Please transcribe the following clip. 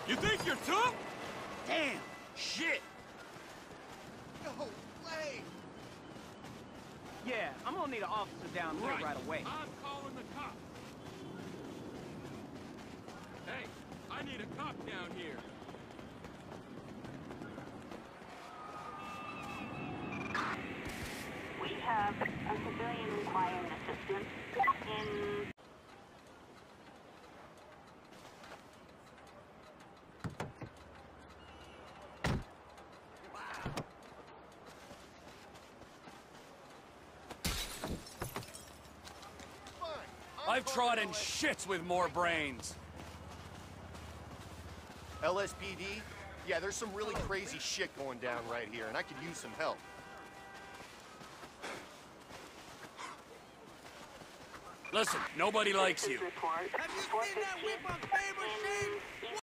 You think you're tough? Damn! Shit! No way! Yeah, I'm gonna need an officer down here right away. I'm calling the cops. Hey, I need a cop down here. We have a civilian requiring assistance in... I've trodden shits with more brains. LSPD? Yeah, there's some really crazy shit going down right here, and I could use some help. Listen, nobody likes you. Have you seen that whip on Faber